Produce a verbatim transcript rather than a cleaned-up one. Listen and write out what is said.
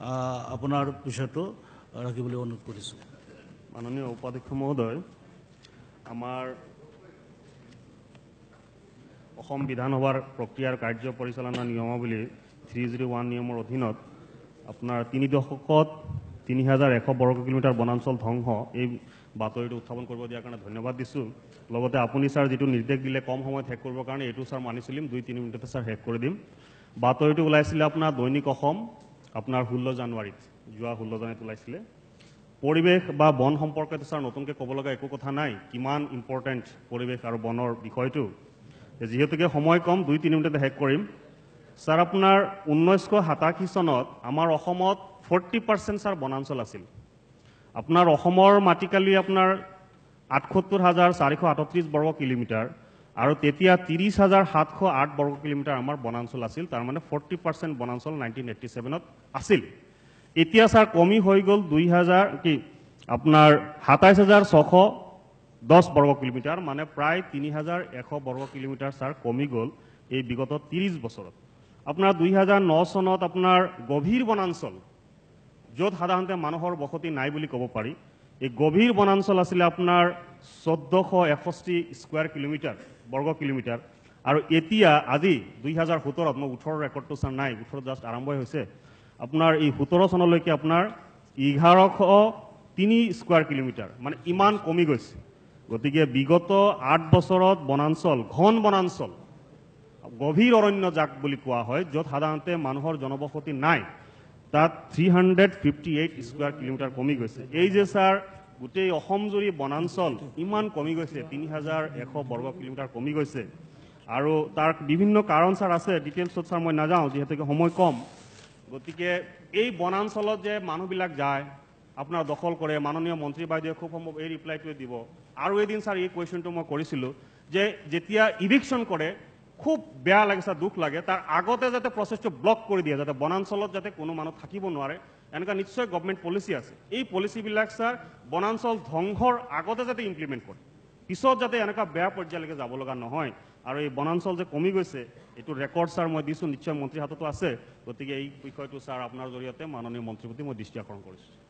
আপোনাৰ বিষয়টো ৰাখিবলৈ অনুৰোধ কৰিছোঁ। মাননীয় উপাধ্যক্ষ মহোদয়, আমাৰ অসম বিধানসভাৰ প্ৰক্ৰিয়াৰ কাৰ্য পৰিচালনা নিয়মাৱলী থ্ৰী জিৰ' ওৱান নিয়মৰ অধীনত আপোনাৰ তিনি দশকত তিনি হাজাৰ এশ বৰ্গ কিলোমিটাৰ বনাঞ্চল ধ্বংস এই বাতৰিটো উত্থাপন কৰিব দিয়াৰ কাৰণে ধন্যবাদ দিছোঁ। লগতে আপুনি ছাৰ যিটো নিৰ্দেশ দিলে কম সময়ত শেষ কৰিবৰ কাৰণে এইটো ছাৰ মানি চলিম, দুই তিনি মিনিটতে ছাৰ শেষ কৰি দিম। বাতৰিটো ওলাইছিলে আপোনাৰ দৈনিক অসম আপোনাৰ ষোল্ল জানুৱাৰীত, যোৱা ষোল্ল জানুৱাৰীত ওলাইছিলে। পৰিৱেশ বা বন সম্পৰ্কে ছাৰ নতুনকৈ ক'ব লগা একো কথা নাই, কিমান ইম্পৰ্টেণ্ট পৰিৱেশ আৰু বনৰ বিষয়টো। যিহেতুকে সময় কম, দুই তিনি মিনিটতে শেষ কৰিম। ছাৰ আপোনাৰ ঊনৈছশ সাতাশী চনত আমাৰ অসমত ফৰ্টি পাৰ্চেণ্ট ছাৰ বনাঞ্চল আছিল। আপোনাৰ অসমৰ মাটিকালি আপোনাৰ আঠসত্তৰ হাজাৰ চাৰিশ আঠত্ৰিছ বৰ্গ কিলোমিটাৰ আৰু তেতিয়া ত্ৰিছ হাজাৰ সাতশ আঠ বৰ্গ কিলোমিটাৰ আমাৰ বনাঞ্চল আছিল। তাৰমানে ফৰ্টি পাৰ্চেণ্ট বনাঞ্চল নাইনটিন এইট্টি ছেভেনত আছিল। এতিয়া ছাৰ কমি হৈ গ'ল দুই হাজাৰ কি আপোনাৰ সাতাইছ হাজাৰ ছশ দহ বৰ্গ কিলোমিটাৰ, মানে প্ৰায় তিনি হাজাৰ এশ বৰ্গ কিলোমিটাৰ ছাৰ কমি গ'ল এই বিগত ত্ৰিছ বছৰত। আপোনাৰ দুই হাজাৰ ন চনত আপোনাৰ গভীৰ বনাঞ্চল, য'ত সাধাৰণতে মানুহৰ বসতি নাই বুলি ক'ব পাৰি, এই গভীৰ বনাঞ্চল আছিলে আপোনাৰ চৈধ্যশ এষষ্ঠি স্কুৱাৰ কিলোমিটাৰ বৰ্গ কিলোমিটাৰ। আৰু এতিয়া আজি দুই হাজাৰ সোতৰত, মই ওঠৰৰ ৰেকৰ্ডটো ছাৰ নাই, ওঠৰ জাষ্ট আৰম্ভই হৈছে, আপোনাৰ এই সোতৰ চনলৈকে আপোনাৰ এঘাৰশ তিনি স্কুৱাৰ কিলোমিটাৰ, মানে ইমান কমি গৈছে। গতিকে বিগত আঠ বছৰত বনাঞ্চল, ঘন বনাঞ্চল, গভীৰ অৰণ্য যাক বুলি কোৱা হয়, য'ত সাধাৰণতে মানুহৰ জনবসতি নাই, তাত three hundred fifty eight square kilometre কমি গৈছে। এই যে ছাৰ গোটেই অসমজুৰি বনাঞ্চল ইমান কমি গৈছে, তিনি হাজাৰ এশ বৰ্গ কিলোমিটাৰ কমি গৈছে। আৰু তাৰ বিভিন্ন কাৰণ ছাৰ আছে, ডিটেইলছত ছাৰ মই নাযাওঁ যিহেতুকে সময় কম। গতিকে এই বনাঞ্চলত যে মানুহবিলাক যায়, আপোনাৰ দখল কৰে, মাননীয় মন্ত্ৰী বাইদেৱে খুব সম্ভৱ এই ৰিপ্লাইটোৱে দিব। আৰু এদিন ছাৰ এই কুৱেশ্যনটো মই কৰিছিলোঁ যে যেতিয়া ইভিকশ্যন কৰে খুব বেয়া লাগে ছাৰ, দুখ লাগে, তাৰ আগতে যাতে প্ৰচেছটো ব্লক কৰি দিয়ে, যাতে বনাঞ্চলত যাতে কোনো মানুহ থাকিব নোৱাৰে, এনেকুৱা নিশ্চয় গভৰ্ণমেণ্ট পলিচি আছে। এই পলিচিবিলাক ছাৰ বনাঞ্চল ধ্বংসৰ আগতে যাতে ইমপ্লিমেণ্ট কৰে, পিছত যাতে এনেকুৱা বেয়া পৰ্যায়লৈকে যাব লগা নহয়। আৰু এই বনাঞ্চল যে কমি গৈছে এইটো ৰেকৰ্ড ছাৰ মই দিছোঁ, নিশ্চয় মন্ত্ৰীৰ হাততো আছে। গতিকে এই বিষয়টো ছাৰ আপোনাৰ জৰিয়তে মাননীয় মন্ত্ৰীৰ প্ৰতি মই দৃষ্টি আকৰ্ষণ কৰিছোঁ।